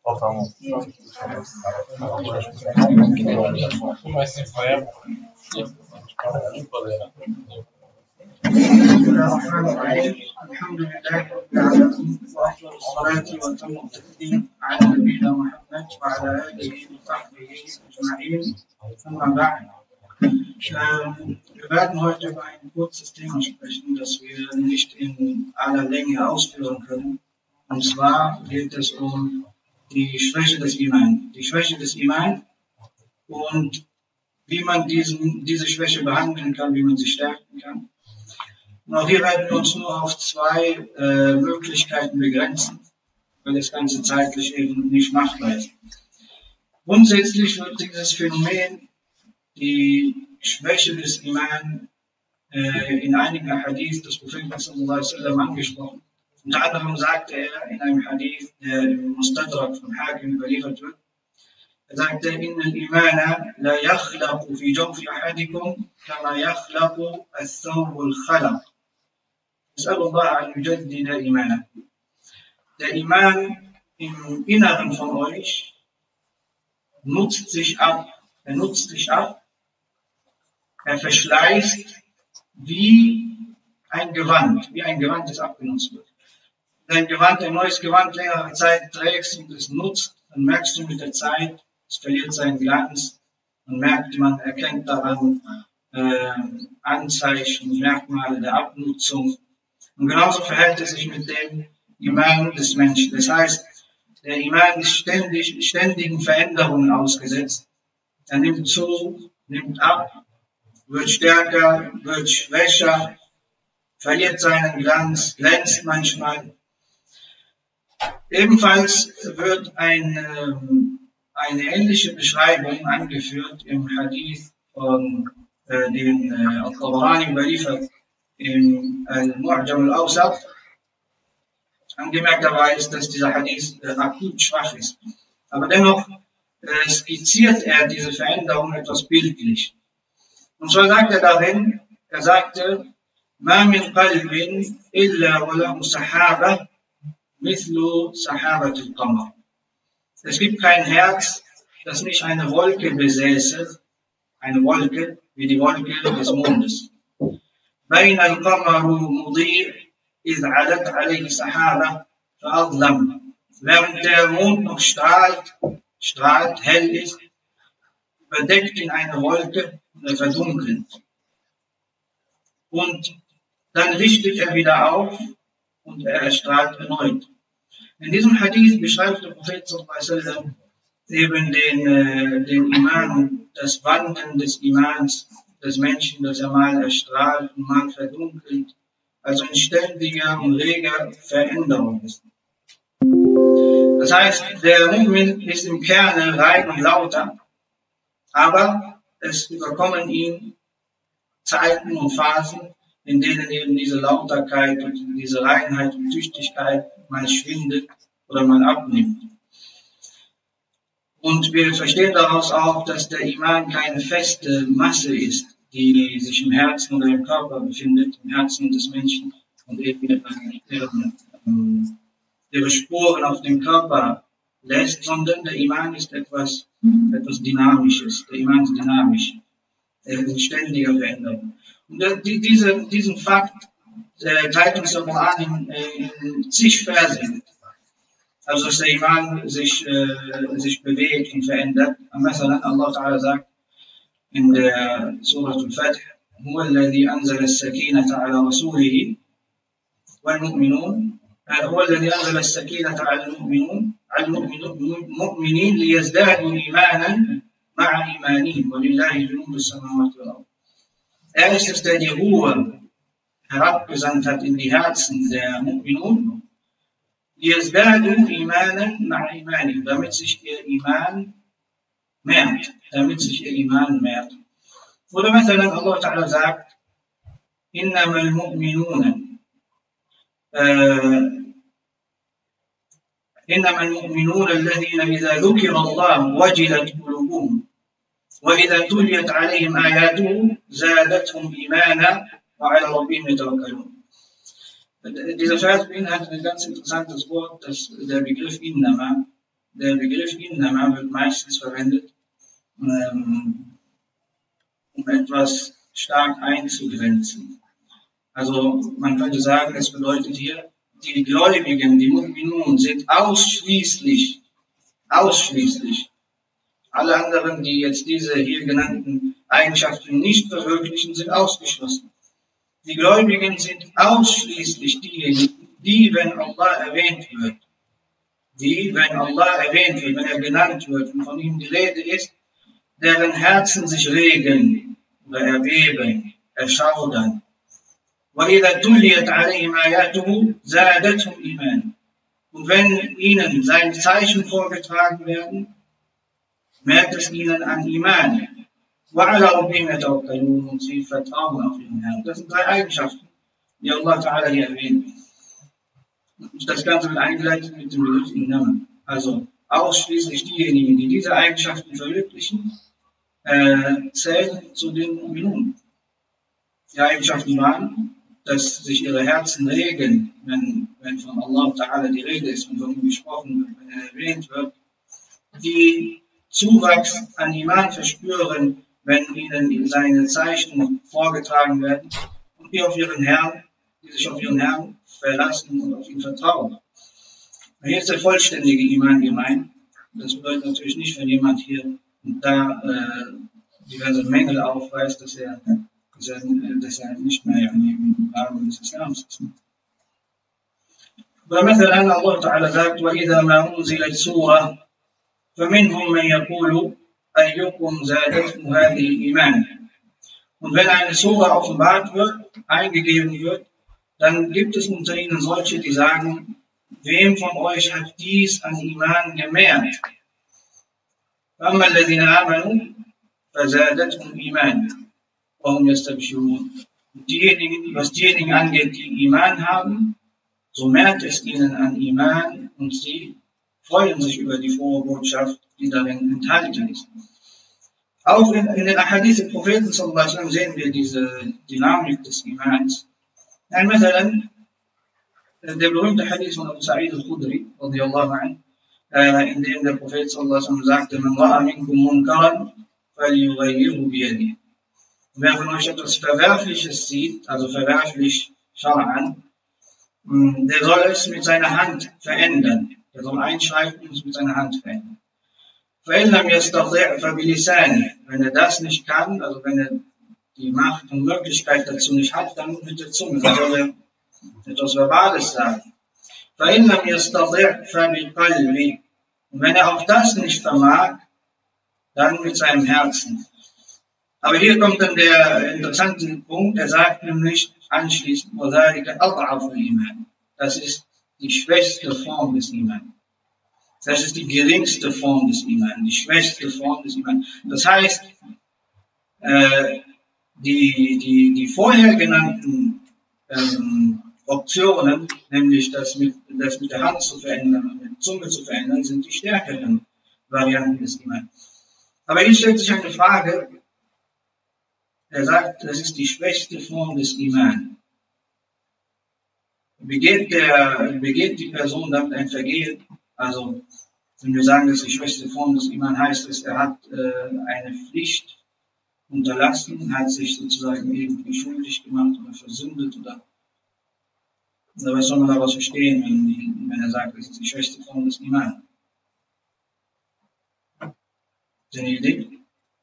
الحمد لله رب العالمين وأفضل الصلاة وأتم التسليم على نبينا محمد وعلى آله وصحبه أجمعين. أما بعد. Wir werden heute über ein kurzes Thema sprechen, das wir nicht in aller Länge ausführen können. Und zwar geht es um die Schwäche des Iman. Die Schwäche des Iman und wie man diese Schwäche behandeln kann, wie man sie stärken kann. Und auch hier werden wir uns nur auf zwei Möglichkeiten begrenzen, weil das Ganze zeitlich eben nicht machbar ist. Grundsätzlich wird dieses Phänomen, die Schwäche des Iman, in einigen Hadith des Propheten sallallahu alaihi wasallam angesprochen. Unter anderem sagte er in einem Hadith, der im Mustadrak von Hakim überliefert wird, er sagte, إن الإيمان لا يخلق في جوف أحدكم كما يخلق الثوب الخلق. أسأل الله أن يجدد إيمانه. Der Iman im Inneren von euch nutzt sich ab. Er nutzt sich ab. Er verschleißt wie ein Gewand, das abgenutzt wird. Wenn ein neues Gewand längere Zeit trägst und es nutzt, dann merkst du mit der Zeit, es verliert seinen Glanz. Man erkennt daran Anzeichen, Merkmale der Abnutzung. Und genauso verhält es sich mit dem Iman des Menschen. Das heißt, der Iman ist ständigen Veränderungen ausgesetzt. Er nimmt zu, nimmt ab, wird stärker, wird schwächer, verliert seinen Glanz, glänzt manchmal. Ebenfalls wird eine ähnliche Beschreibung angeführt im Hadith von den Al-Tabarani überliefert im Al-Mu'jam al-Awsat. Angemerkt dabei ist, dass dieser Hadith akut schwach ist. Aber dennoch skizziert er diese Veränderung etwas bildlich. Und so sagt er darin, er sagte, مَا مِنْ قَلْبٍ إِلَّا وَلَهُ سَحَابَةٌ مِثْلُ سَحَابَةِ الْقَمَرِ. Es gibt kein Herz, das nicht eine Wolke besäße, eine Wolke wie die Wolke des Mondes. بَيْنَ الْقَمَرُ مُضِيءٌ إِذْ عَلَتْ عَلَيْهِ سَحَابَةٌ فَأَظْلَمَ. Während der Mond noch strahlt, hell ist, überdeckt ihn eine Wolke und er verdunkelt. Und dann lichtet er wieder auf und er erstrahlt erneut. In diesem Hadith beschreibt der Prophet sallallahu alaihi wasallam eben den Iman, das Wandeln des Imans des Menschen, dass er mal erstrahlt und mal verdunkelt, also in ständiger und reger Veränderung ist. Das heißt, der Mu'min ist im Kerne rein und lauter, aber es überkommen ihn Zeiten und Phasen, in denen eben diese Lauterkeit und diese Reinheit und Tüchtigkeit mal schwindet oder mal abnimmt. Und wir verstehen daraus auch, dass der Iman keine feste Masse ist, die sich im Herzen oder im Körper befindet, im Herzen des Menschen und eben ihre Spuren auf dem Körper lässt, sondern der Iman ist etwas Dynamisches. Der Iman ist dynamisch. Er ist in ständiger Veränderung. Und diesen Fakt teilt uns der Koran in zig Versen. Also dass der Iman sich bewegt und verändert. Am besten Allah Ta'ala sagt in der Surah Al-Fatih, هو الذي أنزل السكينة على رسوله والمؤمنون هو الذي أنزل السكينة على المؤمنين ليزدادوا إيمانا مع إيمانهم ولله جنود السماوات والأرض. Er ist es, der die Ruhe herabgesandt hat in die Herzen der Mu'minun, ليزدادوا إيمانا مع إيمانهم, damit sich ihr Iman mehrt. Oder مثلا Allah Ta'ala sagt, إنما المؤمنون الذين إذا ذكر الله وجلت قلوبهم وإذا تليت عليهم آياته زادتهم إيمانا وعلى ربهم يتوكلون. Dieser Vers beinhaltet ein ganz interessantes Wort, der Begriff Innama. der Begriff Innama wird meistens verwendet, um etwas stark einzugrenzen. Also man könnte sagen, es bedeutet hier, die Gläubigen, die Mu'minun, sind ausschließlich, alle anderen, die jetzt diese hier genannten Eigenschaften nicht verwirklichen, sind ausgeschlossen. Die Gläubigen sind ausschließlich diejenigen, die, wenn Allah erwähnt wird, wenn er genannt wird und von ihm die Rede ist, deren Herzen sich regen oder erbeben, erschaudern. وَإِذَا تُلِيَتْ عَلَيْهِمْ آيَاتُهُ زَادَتْهُمْ إِيمَانًا. Und wenn ihnen seine Zeichen vorgetragen werden, merkt es ihnen an Iman. وَعَلَى رَبِّهِمْ يَتَوَكَّلُونَ. Und sie vertrauen auf ihren Herrn. Das sind 3 Eigenschaften, die Allah Ta'ala hier erwähnt. Das Ganze wird eingeleitet mit dem Begriff Innama. Also ausschließlich diejenigen, die diese Eigenschaften verwirklichen, zählen zu den Mu'minun. Die Eigenschaften waren, dass sich ihre Herzen regen, wenn von Allah Ta'ala die Rede ist und von ihm gesprochen wird, wenn er erwähnt wird, die Zuwachs an Iman verspüren, wenn ihnen seine Zeichen vorgetragen werden und die sich auf ihren Herrn verlassen und auf ihn vertrauen. Hier ist der vollständige Iman gemeint. Das bedeutet natürlich nicht, wenn jemand hier und da diverse Mängel aufweist, dass er nicht mehr im Rahmen des Islams ist. ومثلا الله تعالى sagt: وإذا ما أنزلت سورة فمنهم من يقول أيكم زادتهم هذه إيمانا. Und wenn eine Sura offenbart wird, eingegeben wird, dann gibt es unter ihnen solche, die sagen: Wem von euch hat dies an Iman gemehrt? فأما الذين آمنوا فزادتهم إيمانا وهم يستبشرون. Was diejenigen angeht, die Iman haben, so mehrt es ihnen an Iman und sie freuen sich über die frohe Botschaft, die darin enthalten ist. Auch in den Ahadith des Propheten sallallahu alaihi wasallam sehen wir diese Dynamik des Imans. مثلا der berühmte Hadith von Abu Sa'id al-Khudri radiyallahu anhu, in dem der Prophet sallallahu alaihi wasallam sagte: Man ra'a minkum munkaran falyughayyirhu biyadihi. Wer von euch etwas Verwerfliches sieht, also verwerflich Schar'an, der soll es mit seiner Hand verändern. Der soll einschreiten und es mit seiner Hand verändern. فَإِنْ لَمْ يَسْتَطِعْ فَبِلِسَانِهِ. Wenn er das nicht kann, also wenn er die Macht und Möglichkeit dazu nicht hat, dann mit der Zunge. Dann soll er etwas Verbales sagen. فَإِنْ لَمْ يَسْتَطِعْ فَبِقَلْبِهِ. Und wenn er auch das nicht vermag, dann mit seinem Herzen. Aber hier kommt dann der interessante Punkt, er sagt nämlich anschließend: وَذَلِكَ أَضْعَفُ الْإِيمَانِ. Das ist die schwächste Form des Iman. Das ist die geringste Form des Iman, die schwächste Form des Iman. Das heißt, die vorher genannten Optionen, nämlich das mit der Hand zu verändern und mit der Zunge zu verändern, sind die stärkeren Varianten des Iman. Aber hier stellt sich eine Frage. Er sagt, das ist die schwächste Form des Iman. Begeht die Person damit ein Vergehen? Also, wenn wir sagen, dass die schwächste Form des Iman heißt, dass er hat eine Pflicht unterlassen, hat sich sozusagen irgendwie schuldig gemacht oder versündet oder was soll man daraus verstehen, wenn er sagt, das ist die schwächste Form des Iman? Ist das eine Idee?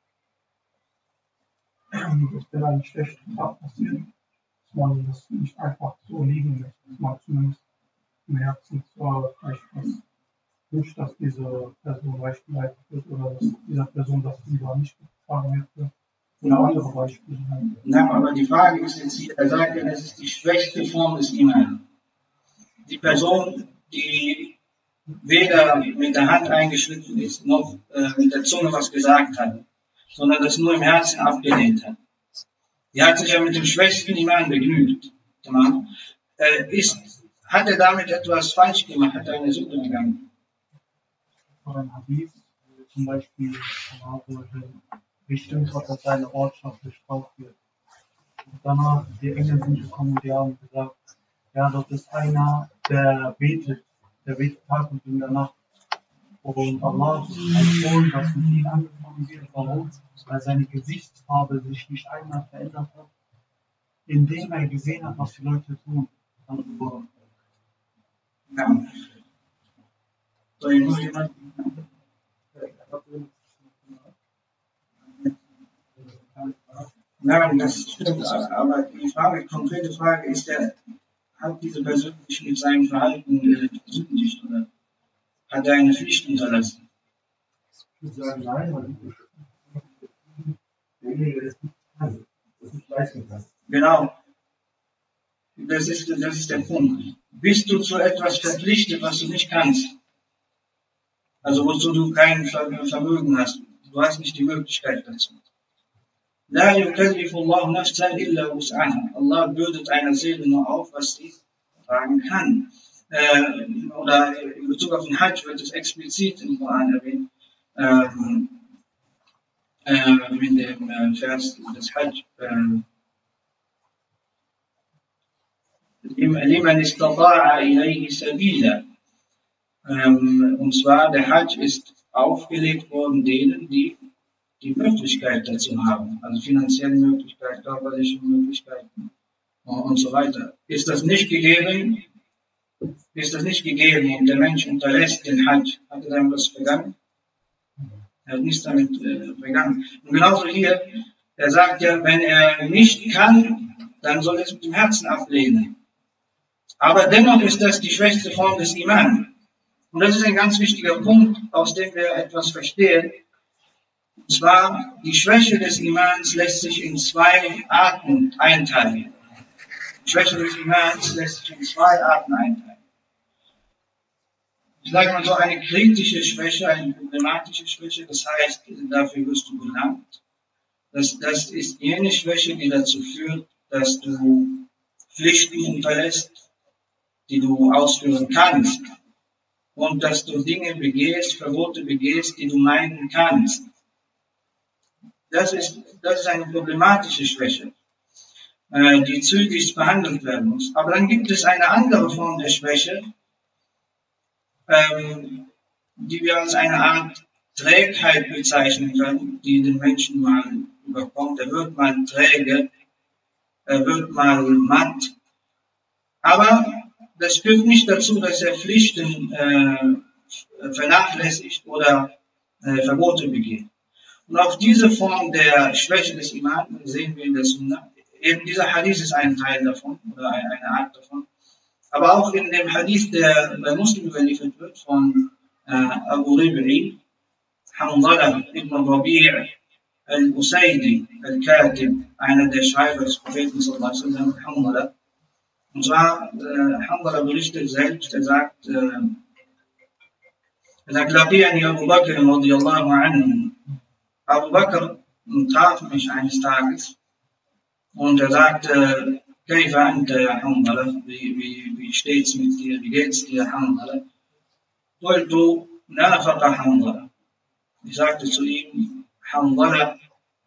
Das wäre ein schlechter Tag passieren, dass man das nicht einfach so liegen lässt, dass man zumindest im Herzen zwar vielleicht was wünscht, dass diese Person rechtgeleitet wird oder dass dieser Person das lieber nicht getragen wird. Oder andere Beispiele. Nein, aber die Frage ist jetzt hier, er sagt ja, es ist die schwächste Form des Iman. Die Person, die weder mit der Hand eingeschnitten ist, noch mit der Zunge was gesagt hat, sondern das nur im Herzen abgelehnt hat. Die hat sich ja mit dem schwächsten Iman begnügt. Hat er damit etwas falsch gemacht, hat er eine Sünde begangen? Ein Hadith, zum Beispiel, bestimmt hat, dass seine Ortschaft bestraft wird. Und danach, die Engel sind gekommen und die haben gesagt: Ja, das ist einer, der betet Tag und in der Nacht. Und Allah hat empfohlen, dass mit ihm angefangen wird. Warum? Weil seine Gesichtsfarbe sich nicht einmal verändert hat, indem er gesehen hat, was die Leute tun. Also, Ja. Soll ich noch jemanden? Nein, das stimmt, aber die konkrete Frage ist ja, hat diese Person sich mit seinem Verhalten gesündigt oder hat er eine Pflicht unterlassen? Ich würde sagen, nein, weil derjenige das nicht leisten kann. Genau. Das ist der Punkt. Bist du zu etwas verpflichtet, was du nicht kannst? Also wozu du kein Vermögen hast. Du hast nicht die Möglichkeit dazu. La yukallifu Allah nafsan illa wus'aha. Allah bürdet einer Seele nur auf, was sie tragen kann. Oder in Bezug auf den Hajj wird es explizit im Koran erwähnt. Mit dem Vers des Hajj. Liman istata'a ilayhi sabila. Und zwar der Hajj ist aufgelegt worden denen, die die Möglichkeit dazu haben, also finanzielle Möglichkeit, körperliche Möglichkeiten und so weiter. Ist das nicht gegeben und der Mensch unterlässt den Hajj, hat er dann was vergangen? Er hat nichts damit vergangen. Und genauso hier, er sagt ja, wenn er nicht kann, dann soll er es mit dem Herzen ablehnen. Aber dennoch ist das die schwächste Form des Iman. Und das ist ein ganz wichtiger Punkt, aus dem wir etwas verstehen. Und zwar, die Schwäche des Imans lässt sich in zwei Arten einteilen. Die Schwäche des Imans lässt sich in zwei Arten einteilen. Ich sage mal so, eine kritische Schwäche, eine problematische Schwäche, das heißt, dafür wirst du belangt. Das ist jene Schwäche, die dazu führt, dass du Pflichten unterlässt, die du ausführen kannst. Und dass du Dinge begehst, Verbote begehst, die du meiden kannst. Das ist eine problematische Schwäche, die zügig behandelt werden muss. Aber dann gibt es eine andere Form der Schwäche, die wir als eine Art Trägheit bezeichnen können, die den Menschen mal überkommt. Er wird mal träge, er wird mal matt. Aber das führt nicht dazu, dass er Pflichten vernachlässigt oder Verbote begeht. Und auch diese Form der Schwäche des Iman sehen wir in der Sunna. Eben dieser Hadith ist ein Teil davon, oder eine Art davon. Aber auch in dem Hadith, der bei Muslim überliefert wird, von Abu Rib'i, Hanzala ibn Rabi' al-Usaydi, al-Katib, einer der Schreiber des Propheten sallallahu alaihi wasallam, Hanzala. Und zwar, Hanzala berichtet selbst, er sagt, Laqiyani Abu Bakr radiyallahu anhu. Abu Bakr traf mich eines Tages und er sagte, Kaifa anta ya Hanzala, wie steht's mit dir, wie geht's dir, Hanzala? Qultu nafaqa Hanzala. Ich sagte zu ihm, Hanzala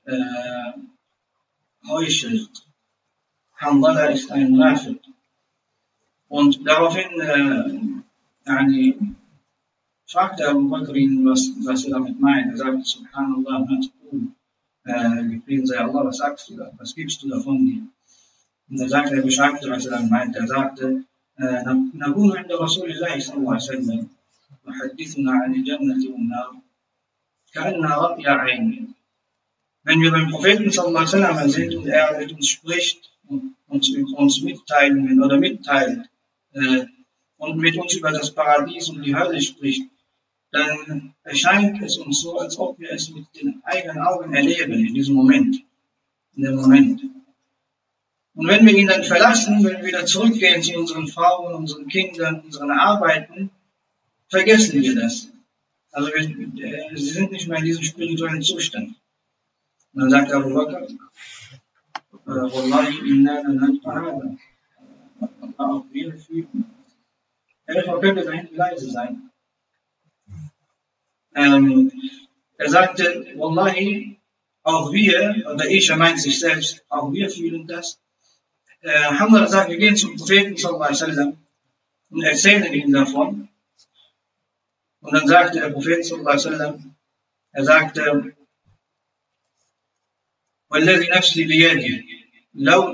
heuchelt. Hanzala ist ein Munafiq. Und daraufhin fragte Abu Bakr ihn, was er damit meint. Er sagte, Subhanallah, gepriesen sei Allah, was sagst du da? Was gibst du davon dir? Und er beschreibte, was er damit meint. Er sagte, نكون عند رسول الله صلى الله عليه وسلم وحدثنا عن الجنة والنار كأنها رأي عين. Wenn wir beim Propheten sallallahu alaihi wasallam sind und er mit uns spricht und uns Mitteilungen oder mitteilt und mit uns über das Paradies und die Hölle spricht, dann erscheint es uns so, als ob wir es mit den eigenen Augen erleben in diesem Moment, in dem Moment. Und wenn wir ihn dann verlassen, wenn wir wieder zurückgehen zu unseren Frauen, unseren Kindern, unseren Arbeiten, vergessen wir das. Also sie sind nicht mehr in diesem spirituellen Zustand. Und dann sagt Abu Bakr, Wallahi inna lanata'ala. Auch wir fühlen. Er könnte da hinten leise sein. Er sagte, Wallahi, auch wir, oder Isha meint sich selbst, auch wir fühlen das. Hamza sagt, wir gehen zum Propheten sallallahu alaihi wasallam und erzählen ihm davon. Und dann sagte der Prophet sallallahu alaihi wasallam, er sagte, والذي نفسي بيده لو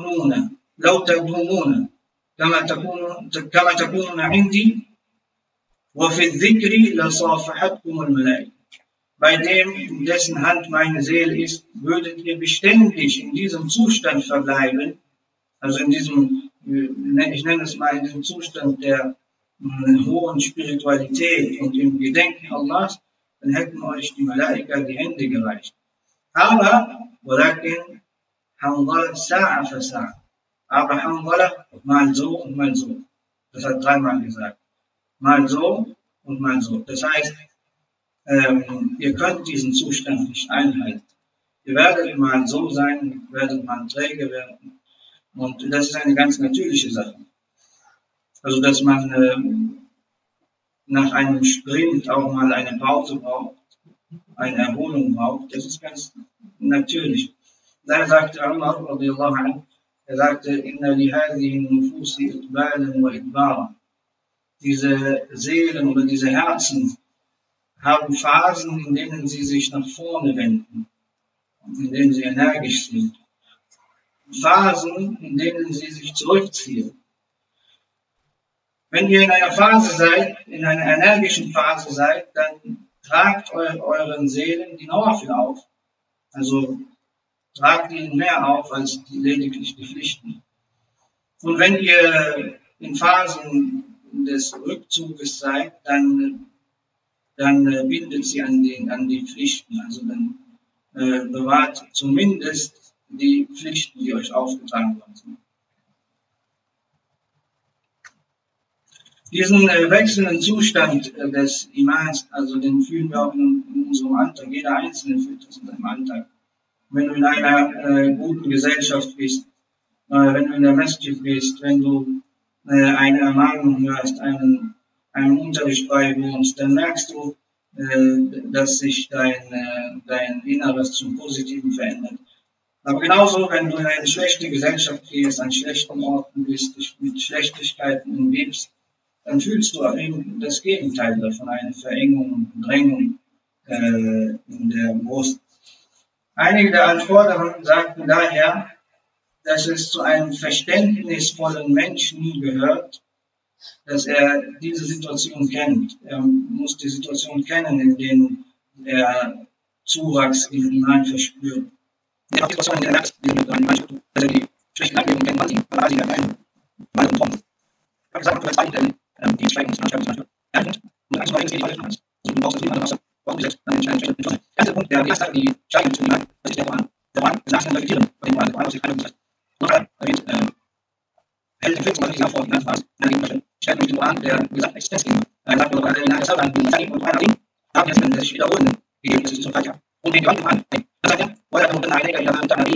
تدومون كما تكونون عندي وفي الذكر لصافحتكم الملائكة. Bei dem, dessen Hand meine Seele ist, würdet ihr beständig in diesem Zustand verbleiben, also in diesem, ich nenne es mal, in diesem Zustand der hohen Spiritualität und im Gedenken Allahs, dann hätten euch die Malaika die Hände gereicht. Aber, ولكن Hanbala Sa'a für Sa'a. Aber Hanbala mal so und mal so. Das hat dreimal gesagt. Mal so und mal so. Das heißt, ihr könnt diesen Zustand nicht einhalten. Ihr werdet mal so sein, werdet mal träge werden. Und das ist eine ganz natürliche Sache. Also, dass man nach einem Sprint auch mal eine Pause braucht, eine Erholung braucht, das ist ganz natürlich. Da sagte Umar radiyallahu anhu, er sagte, inna li hadhihi nufusi iqbalan wa idbara. Diese Seelen oder diese Herzen haben Phasen, in denen sie sich nach vorne wenden, in denen sie energisch sind. Phasen, in denen sie sich zurückziehen. Wenn ihr in einer Phase seid, in einer energischen Phase seid, dann tragt euren Seelen die Nawafil auf. Also tragt ihnen mehr auf als lediglich die Pflichten. Und wenn ihr in Phasen des Rückzuges seid, dann bindet sie an die Pflichten. Also dann bewahrt zumindest die Pflichten, die euch aufgetragen worden sind. Diesen wechselnden Zustand des Imans, also den fühlen wir auch in unserem Alltag. Jeder Einzelne fühlt das in seinem Alltag. Wenn du in einer guten Gesellschaft bist, wenn du in der Masjid bist, wenn du eine Ermahnung hörst, einen Unterricht beiwohnst, dann merkst du, dass sich dein Inneres zum Positiven verändert. Aber genauso, wenn du in eine schlechte Gesellschaft gehst, an schlechten Orten bist, dich mit Schlechtigkeiten umgibst, dann fühlst du eben das Gegenteil davon, eine Verengung und Drängung in der Brust. Einige der Anforderungen sagten daher, dass es zu einem verständnisvollen Menschen gehört, dass er diese Situation kennt. Er muss die Situation kennen, in denen er Zuwachs im Iman verspürt. In der Situation, in der er merkt, dass er die schlechten Anwendungen kennt, aber sie allein mal und Form. Ich habe gesagt, du kannst eigentlich die Steigerungsveranstaltung zum Beispiel ernten und eigentlich mal die alles machst. Also du brauchst das Leben anders aufgesetzt, dann entscheidest du. Der erste Punkt, der erste Sache, die Steigerung zum Iman, das ist der Koran. Der Koran ist nach dem Reflektieren von dem Koran. Der Koran aus sich keine Umsatz. Noch erwähnt, hält den Film zum Beispiel vor, die ganze Phase. Stellt uns den Koran, der gesagt Existenz geben. Er sagt, oder in der Sache, und Koran haben jetzt das sich wiederholen, gegeben, das ist so falsch. Und den Gewalt Koran, dann sagt er, oder dann eine das war das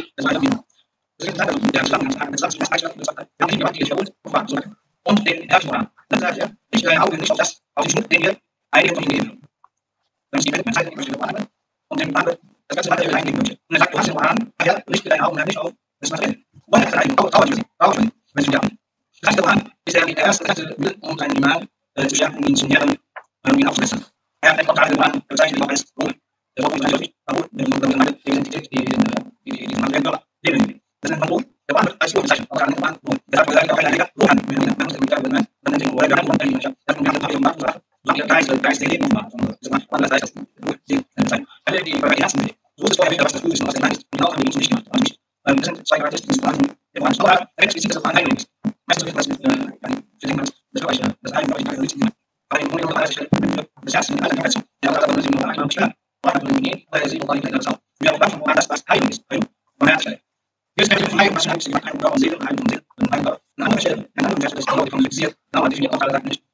ist der Zusammenhang, das sagt, wir haben nicht Gewalt, die wiederholt, und den herrschen Koran. Dann sagt er, richte deine Augen nicht auf den Schmuck, den wir einigen von ihm geben. Dann ist die Welt mit Zeit, möchte den Koran und den Koran das ganze Material eingeben möchte. Und er sagt, du hast den Koran, daher richte deine Augen nicht auf das Material. Und er sagt, traurig für sie, wenn sie lernen. Das heißt, der Koran ist der erste Mittel, um seinen Iman zu stärken, ihn zu nähren, ihn aufzubessern. Er hat auch gerade den Koran bezeichnet, auch als Ruhe. Der Wort ist nicht häufig, aber Ruhe, die Identität, die man selber leben. Das nennt man Ruhe. Der Koran wird als Ruhe bezeichnet, auch an den Koran Ruhe. Der sagt auch einer Ruhe an, wenn man es mit der Ruhe dann nennt ihn Ruhe, der Ruhe an, das man haben gemacht, solange der Geist der Leben macht. Das heißt, das Ruhe, alle die Herzen sehen. So ist es vorher wieder, was das Ruhe ist und was der Geist ist. Und auch haben wir uns nicht gemacht. Das sind zwei Charakteristiken des Koran. Der Koran ist aber, der Mensch ist das Koran heilig ist. Weißt du, was mit das glaube ich, das eine, glaube ich, keine Richtung. Aber im Grunde genommen, das erste mit aller Krankheit. Der hat aber nur 7 Monate schwer. Und hat nur nie, weil er 7 Monate das auch. Wir haben davon, das, was heilig ist. Heilung. Von Herzstelle. Hier ist keine Heilung, was schon heilig ist. Keine Körper und Seele, Heilung und Seele. Und ein Körper. Eine andere Stelle, das die Leute konkretisiert. Aber definiert auch alle sagt nicht.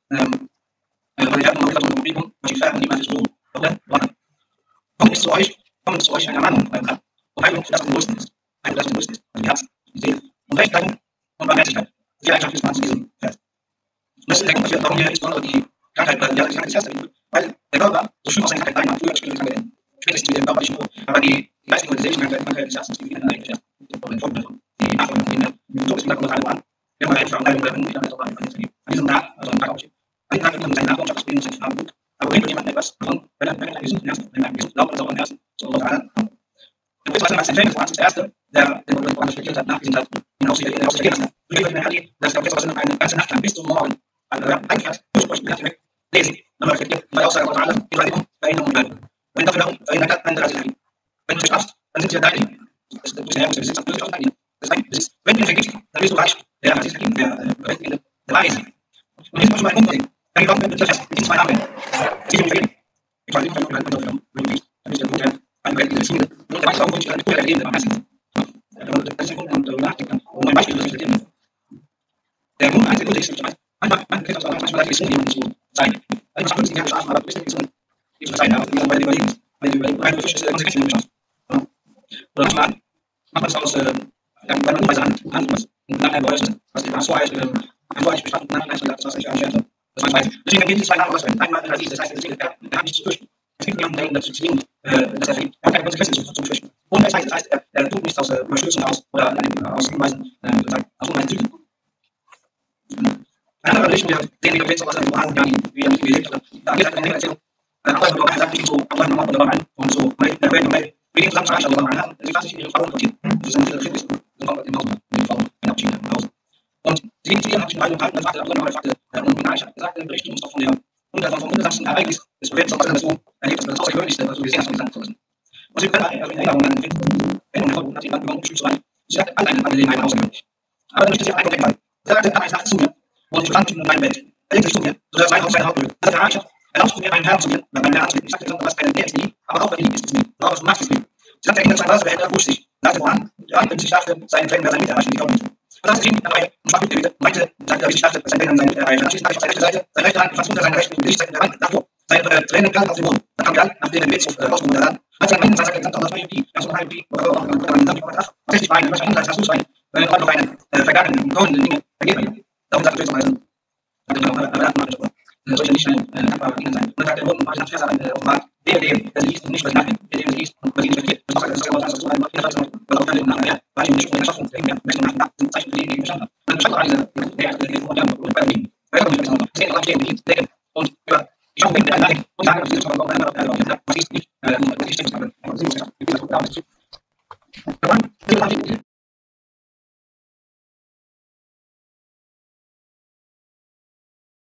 Weil ich habe noch gesagt, Bewegung, was ich fern, niemand ist so. Oder? Kommt zu euch eine Ermahnung beim Herrn. Und Heilung, das am größten ist. Heilung, das am größten ist. Also die Herzen, die Seele. Und Rechtleitung und Barmherzigkeit. Die Eigenschaft ist man zu diesem Vers. Und das ist der Grund dafür, warum wir insbesondere die Krankheit, die Krankheit ist erst, weil der Körper, so schlimm aus seiner Krankheit einmal, früher oder später Krankheit enden. Spätestens mit dem körperlichen Tod. Aber die geistige und seelische Krankheit ist erstens, die beginnen eigentlich erst mit den Folgen davon. Die Nachfolgen von Kindern. Mit dem Tod ist die Krankheit an. Wenn man eine Veranleitung oder wenn man wieder eine An diesem Tag, also am Tag aufsteht. An diesem Tag wird man mit seinen Nachkommenschaft das Leben nicht haben gut. Aber wenn er einen gesunden Herzen, wenn er einen gesunden Glauben und sauberen Herzen zu Allah Ta'ala hat. Der Prophet als Empfänger des Korans ist der Erste, der den Koran studiert hat, nachgesehen hat, ihn auch sich ergehen lassen hat. Früher in der Hadith, dass der Prophet eine ganze Nacht lang bis zum Morgen eingekehrt, durchsprechen, weg, lesen, nochmal reflektiert, bei der Aussage Allah Ta'ala, die Reinigung, Erinnerung und Bleiben. Wenn dafür darum, verhindert kann, dann wenn du schaffst, dann sind sie dein Leben. Das ist der Herr, der Besitz, das ist dein Leben. Wenn du ihn vergisst, dann wirst du reich. Der Aziz Hakim, der Weise. Und jetzt muss man einen Punkt sehen. Dann glaubt man, mit diesen zwei Namen. Es geht um die Leben. Ich weiß nicht, ob man dafür dann ist der Punkt, der eine diese Schule. Und der weiß auch, wo ich eine Kultur erlebe, am meisten. Das ist ein Punkt, wo man darüber nachdenken kann. Und mein Beispiel, das ich verlieren will. Der Grund, einzige Grund ist, manchmal kennt das auch, manchmal die Vision jemanden zu zeigen. Also, man muss nicht gerne schlafen, aber ein bisschen die Vision, die zu zeigen, weil die überlegen. Weil die überlegen, ist der Konsequenz, die schaffen. Oder manchmal macht man es aus, weil man Umweise handelt was. Und nachher bereust es, was die Vorheit bestanden, nachher das, was ich anscherte. Das weiß. Deswegen gibt es zwei Namen auswählen. Einmal Aziz, das heißt, er hat nichts zu fürchten. Es gibt niemanden, der ihn dazu zwingt, dass er flieht. Er hat keine Konsequenzen zu fürchten. Und das heißt, er tut nichts aus Überstürzung aus oder aus Hinweisen, aus Hinweisen Zügen. Ein anderer Bericht, der sehen wir jetzt aus einem Roman, wie er mit ihm gelebt hat. Da geht es eine Erzählung. Aber noch sagt nicht so, aber nochmal oder rein und so, mit dem zusammen zu anschauen, aber man sie lassen sich ihre Frau importieren. Das ist ein Film, das kommt im Haus, mit der Frau, ein Abschied im Haus. Und sie ging zu ihr, hat sich beide unterhalten, dann fragte der andere, und Aisha gesagt, der Bericht uns doch vom ungesagten Ereignis des Propheten, was du erlebt hast, das Außergewöhnlichste, was du gesehen hast, und gesagt hast. Und sie können in Erinnerung an den Film, hat sie dann begonnen, bestimmt zu sein. Sie sagte, alle Angelegenheiten außergewöhnlich. Aber dann möchte sie einen Entdecken sein. Sie sagte, eines Nachts zu mir, und ich verstand in meinem Bett. Er legte sich zu mir, so dass sein Haus seine Haut berührt. Er sagte, Aisha, erlaubst du mir, meinen Herrn zu mir, meinen Herrn zu mir. Ich sagte, du hast keinen Nähe, nie, aber auch wenn die ist mir. Du hast Macht ist mir. Sie sagte, er ging zwei Weise, behält, wusch sich, nagte voran, ja, wenn sie dachte, seine Tränen werden sein Mitte erreichen, die Glauben. Und dann ging er dabei und sprach mit mir wieder, meinte, sagte, ich dachte, dass seine Tränen sein Mitte erreichen. Anschließend habe ich auf seine rechte Seite, seine rechte Hand fast unter seiner rechten Gesichtseite der Wand, davor. Seine Tränen kamen auf den Boden. Dann kam er an, nachdem er den Gebetshof rausgeholt hat, hat er einen sagte, gesagt, das war irgendwie, das war irgendwie, was ist nicht weinen, was ein anderes, was muss weinen, weil er noch einen vergangenen, kommenden Dinge vergeben hat. Darum sagt er, sollte nicht ein dankbarer Diener sein. Und dann sagt er, und Vers offenbart, der liest und nicht, was nachdenkt, der liest und was nicht